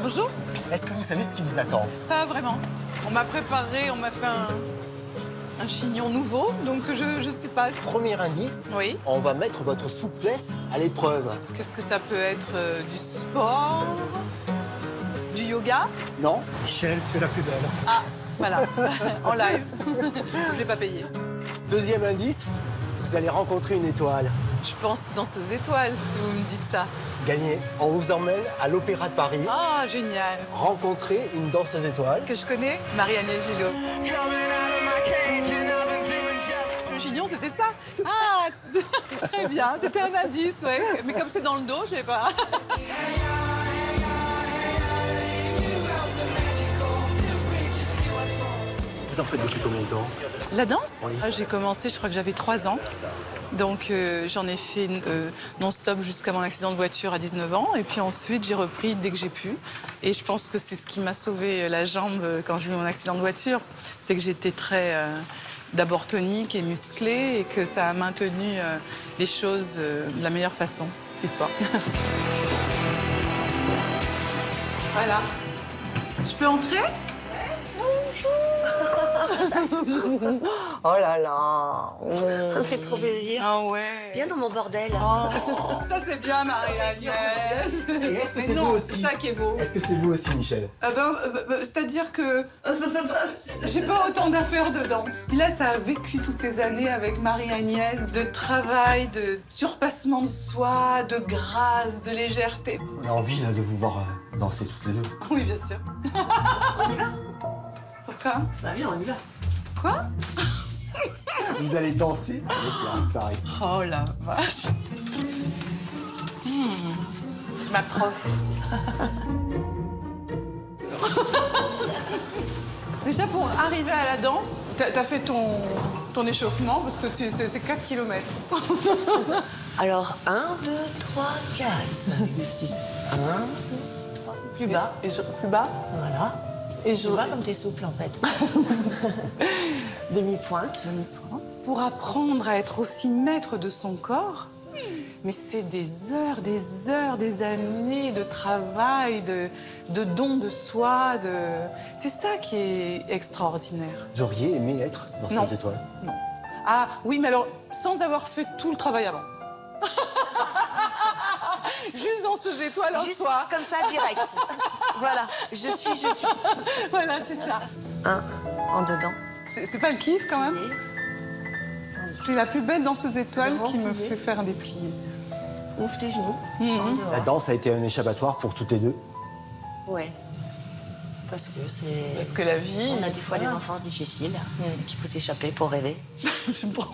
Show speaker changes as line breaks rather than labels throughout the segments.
Bonjour.
Est-ce que vous savez ce qui vous attend?
Pas vraiment. On m'a préparé, on m'a fait un chignon nouveau, donc je sais pas.
Premier indice,
Oui.
on va mettre votre souplesse à l'épreuve.
Qu'est-ce que ça peut être? Du sport? Du yoga?
Non?
Michel, tu es la plus belle.
Ah, voilà, en live. Je l'ai pas payé.
Deuxième indice, vous allez rencontrer une étoile.
Je pense danseuse étoile, si vous me dites ça.
Gagné. On vous emmène à l'Opéra de Paris.
Ah, génial.
Rencontrer une danseuse étoile.
Que je connais, Marie-Agnès Gillot. Le chignon, c'était ça? Ah, très bien. C'était un indice, ouais. Mais comme c'est dans le dos, je sais pas.
Vous en faites depuis combien de temps?
La danse?
Oui.
J'ai commencé, je crois que j'avais 3 ans. Donc j'en ai fait non-stop jusqu'à mon accident de voiture à 19 ans. Et puis ensuite, j'ai repris dès que j'ai pu. Et je pense que c'est ce qui m'a sauvé la jambe quand j'ai eu mon accident de voiture. C'est que j'étais très d'abord tonique et musclée et que ça a maintenu les choses de la meilleure façon qui soit. Voilà. Je peux entrer?
Oh là là.
Ça me fait trop plaisir.
Ah ouais.
Viens dans mon bordel.
Oh, ça c'est bien, Marie-Agnès.
Et est-ce que
Mais
c'est
non,
vous aussi?
c'est ça qui est beau.
Est-ce que c'est vous aussi, Michel?
C'est-à-dire que j'ai pas autant d'affaires de danse. Là, ça a vécu toutes ces années avec Marie-Agnès, de travail, de surpassement de soi, de grâce, de légèreté.
On a envie là, de vous voir danser toutes les deux.
Oui, bien sûr.
On y va?
Pourquoi?
Bah viens, on y va.
Quoi?
Vous allez danser avec la Paris.
Oh la vache. Je m'approche. Déjà, pour arriver à la danse, t'as fait ton échauffement parce que c'est 4 km.
Alors, 1, 2, 3, 4, 5, 6. 1, 2, 3. Plus bas.
Et plus bas.
Voilà.
Et
Tu vois comme t'es souple, en fait. Demi-pointe.
Pour apprendre à être aussi maître de son corps, mais c'est des heures, des années de travail, de don de soi. C'est ça qui est extraordinaire.
Vous auriez aimé être dans
Non.
ces étoiles?
Non. Ah oui, mais alors, sans avoir fait tout le travail avant. Juste dans ces étoiles en
Juste
soi.
comme ça, direct. Voilà. Je suis.
Voilà, c'est ça.
1, en dedans.
C'est pas le kiff quand même?
Plié.
Tu es la plus belle danseuse étoile
Grand
qui me
plié.
fait faire des pliés.
Ouvre tes genoux. En dehors.
La danse a été un échappatoire pour toutes les deux.
Ouais. Parce que c'est...
Parce que la vie...
On a des fois des enfances difficiles qu'il faut s'échapper pour rêver.
Je prends.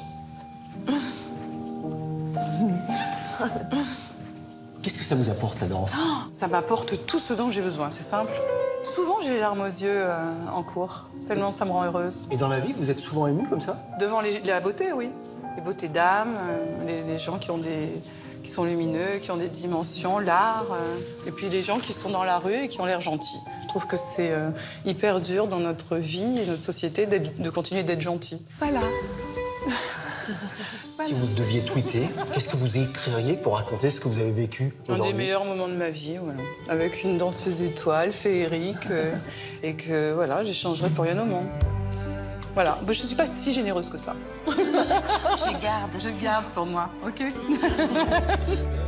Qu'est-ce que ça vous apporte, la danse?
Ça m'apporte tout ce dont j'ai besoin, c'est simple. Souvent, j'ai les larmes aux yeux en cours, tellement ça me rend heureuse.
Et dans la vie, vous êtes souvent ému comme ça?
Devant la beauté, oui. Les beautés d'âme, les gens qui sont lumineux, qui ont des dimensions, l'art. Et puis les gens qui sont dans la rue et qui ont l'air gentils. Je trouve que c'est hyper dur dans notre vie et notre société de continuer d'être gentil. Voilà.
Si vous deviez tweeter, qu'est-ce que vous écririez pour raconter ce que vous avez vécu
Un
aujourd'hui?
des meilleurs moments de ma vie, voilà. Avec une danseuse étoile, féerique, et que, voilà, j'échangerais pour rien au monde. Voilà. Bon, je ne suis pas si généreuse que ça.
Je garde.
Je garde pour moi, OK?